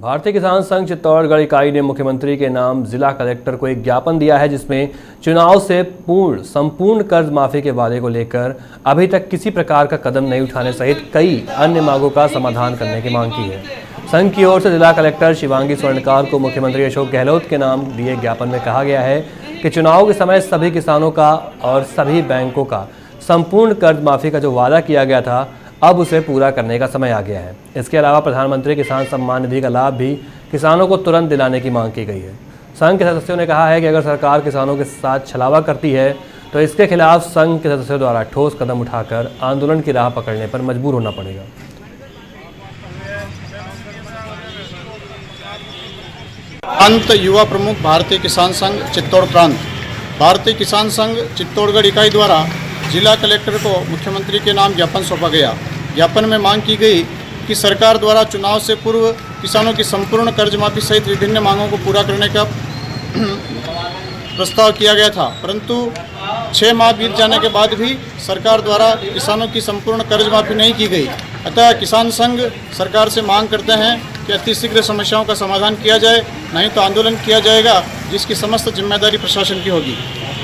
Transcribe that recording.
भारतीय किसान संघ चित्तौड़गढ़ इकाई ने मुख्यमंत्री के नाम जिला कलेक्टर को एक ज्ञापन दिया है, जिसमें चुनाव से संपूर्ण कर्ज माफी के वादे को लेकर अभी तक किसी प्रकार का कदम नहीं उठाने सहित कई अन्य मांगों का समाधान करने की मांग की है। संघ की ओर से जिला कलेक्टर शिवांगी स्वर्णकार को मुख्यमंत्री अशोक गहलोत के नाम दिए ज्ञापन में कहा गया है कि चुनाव के समय सभी किसानों का और सभी बैंकों का संपूर्ण कर्ज माफी का जो वादा किया गया था, अब उसे पूरा करने का समय आ गया है। इसके अलावा प्रधानमंत्री किसान सम्मान निधि का लाभ भी किसानों को तुरंत दिलाने की मांग की गई है। संघ के सदस्यों ने कहा है कि अगर सरकार किसानों के साथ छलावा करती है तो इसके खिलाफ संघ के सदस्यों द्वारा ठोस कदम उठाकर आंदोलन की राह पकड़ने पर मजबूर होना पड़ेगा। प्रांत युवा प्रमुख भारतीय किसान संघ चित्तौड़ प्रांत। भारतीय किसान संघ चित्तौड़गढ़ इकाई द्वारा जिला कलेक्टर को मुख्यमंत्री के नाम ज्ञापन सौंपा गया। ज्ञापन में मांग की गई कि सरकार द्वारा चुनाव से पूर्व किसानों की संपूर्ण कर्ज माफी सहित विभिन्न मांगों को पूरा करने का प्रस्ताव किया गया था, परंतु 6 माह बीत जाने के बाद भी सरकार द्वारा किसानों की संपूर्ण कर्ज माफी नहीं की गई। अतः किसान संघ सरकार से मांग करते हैं कि अतिशीघ्र समस्याओं का समाधान किया जाए, नहीं तो आंदोलन किया जाएगा, जिसकी समस्त जिम्मेदारी प्रशासन की होगी।